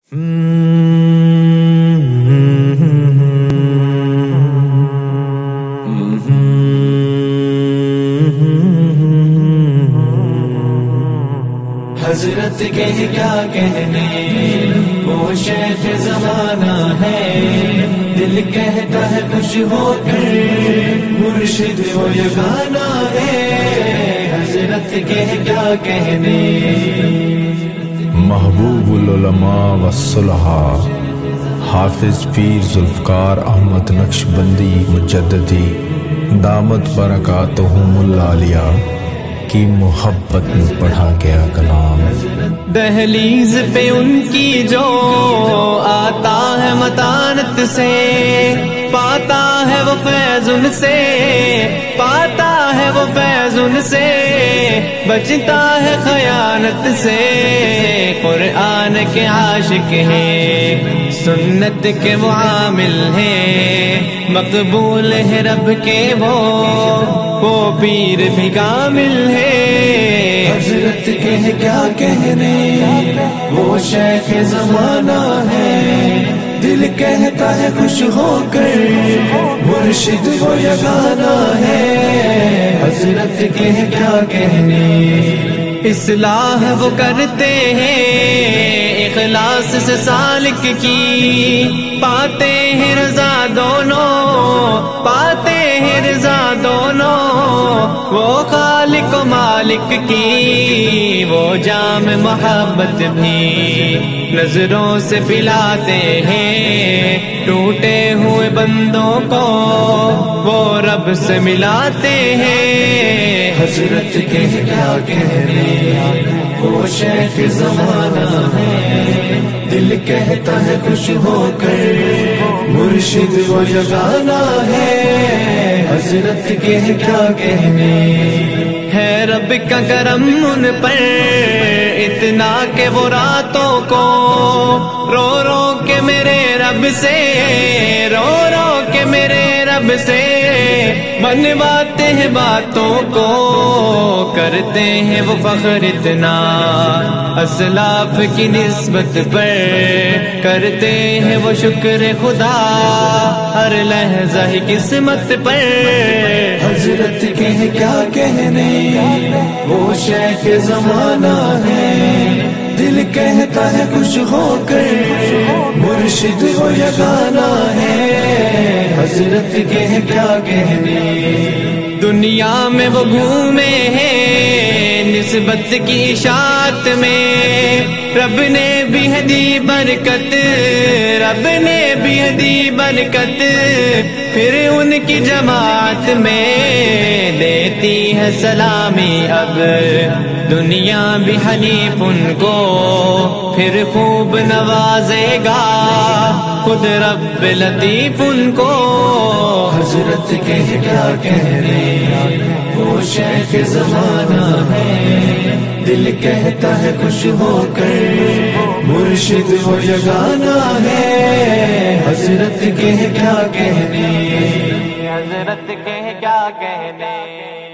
حضرت کے کیا کہنے، وہ شیخ زمانہ ہے، دل کہتا ہے خوش ہو کر، مرشد وہ یگانہ ہے، حضرت کے کیا کہنے۔ محبوب العلماء والصلحاء حافظ پیر ذوالفقار احمد نقشبندی مجددی دامت برکاتہم العالیہ کی محبت میں پڑھا گیا کلام۔ دہلیز پہ ان کی جو آتا ہے متانت سے، پاتا ہے وہ فیض ان سے، پاتا ہے وہ فیض ان سے، بچتا ہے خیانت سے۔ قرآن کے عاشق ہیں، سنت کے معامل ہیں، مقبول ہے رب کے وہ پیر بھی کامل ہے۔ حضرت کے کیا کہنے، وہ شیخ زمانہ ہے، دل کہتا ہے خوش ہو کر، مرشد وہ یگانہ ہے، حضرت کے کیا کہنے۔ اصلاح وہ کرتے ہیں اخلاص سے سالک کی، پاتے ہیں رضا دونوں، پاتے ہیں رضا دونوں، وہ خالق و مالک کی، وہ جام محبت بھی نظروں سے پلاتے ہیں، ٹوٹے ہوئے بندوں کو وہ رب سے ملاتے ہیں۔ حضرت کے کیا کہنے، وہ شیخ زمانہ ہے، دل کہتا ہے خوش ہو کر، مرشد وہ یگانہ ہے، حضرت کے کیا کہنے۔ ہے رب کا کرم ان پر اتنا کہ وہ راتوں کو رو رو کے میرے رب سے، رو رو کے میرے رب سے منواتے ہیں باتوں کو، کرتے ہیں وہ فخر اتنا اسلاف کی نسبت پر، کرتے ہیں وہ شکر خدا ہر لحظہ ہی قسمت پر۔ حضرت کے کیا کہنے، وہ شیخ زمانہ ہے، دل کہتا ہے خوش ہو کر، مرشد وہ یگانہ ہے، حضرت کے کیا کہنے۔ دنیا میں وہ گھومے ہیں نسبت کی اشاعت میں، رب نے بھی دی برکت، رب نے بھی دی برکت، پھر ان کی جماعت میں دیتی ہے سلامی اب دنیا بھی حنیف ان کو، پھر خوب نوازے گا خود رب لطیف ان کو۔ حضرت کے کیا کہنے، وہ شیخ زمانہ ہے، دل کہتا ہے خوش ہو کر، مرشد وہ یگانہ ہے، حضرت کے کیا کہنے، حضرت کے کیا کہنے۔